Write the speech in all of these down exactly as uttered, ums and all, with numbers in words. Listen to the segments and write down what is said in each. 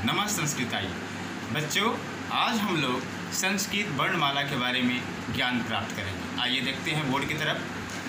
नमः संस्कृताय। बच्चों, आज हम लोग संस्कृत वर्णमाला के बारे में ज्ञान प्राप्त करेंगे। आइए देखते हैं बोर्ड की तरफ।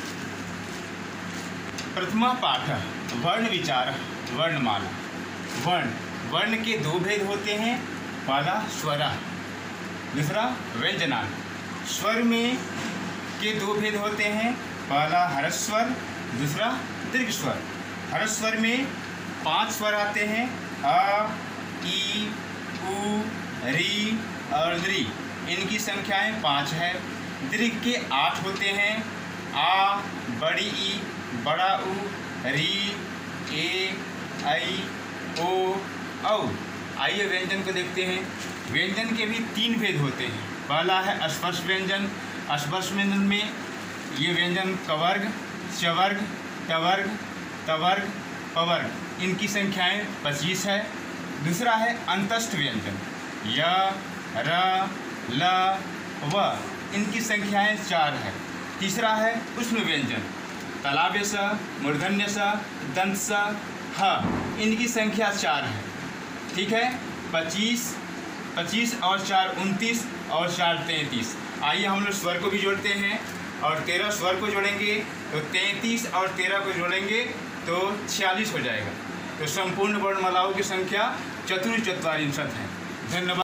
प्रथमा पाठ वर्ण विचार वर्णमाला। वर्ण वर्ण के दो भेद होते हैं, पहला स्वर, दूसरा व्यंजनान। स्वर में के दो भेद होते हैं, पहला हरस्वर, दूसरा दीर्घ स्वर। हरस्वर में पांच स्वर आते हैं, अ, ई, उ, री और री। इनकी संख्याएं पाँच है। दीर्घ के आठ होते हैं, आ, बड़ी ई, बड़ा उ, री, ए, आई, ओ, औ। आइए व्यंजन को देखते हैं। व्यंजन के भी तीन भेद होते हैं। पहला है स्पर्श व्यंजन। स्पर्श व्यंजन में ये व्यंजन कवर्ग, चवर्ग, टवर्ग, तवर्ग, पवर्ग, इनकी संख्याएं पच्चीस है। दूसरा है अंतस्थ व्यंजन, य, र, ल, व, इनकी संख्याएं चार है। तीसरा है उष्ण व्यंजन, तालव्य स, मूर्धन्य स, दंत स, ह, इनकी संख्या चार है। ठीक है, पच्चीस पच्चीस और चार उनतीस और चार तैंतीस। आइए हम लोग स्वर को भी जोड़ते हैं, और तेरह स्वर को जोड़ेंगे तो तैंतीस और तेरह को जोड़ेंगे तो छियालीस हो जाएगा। तो संपूर्ण वर्णमालाओं की संख्या चतुर्चत्वारिंशत् है। धन्यवाद।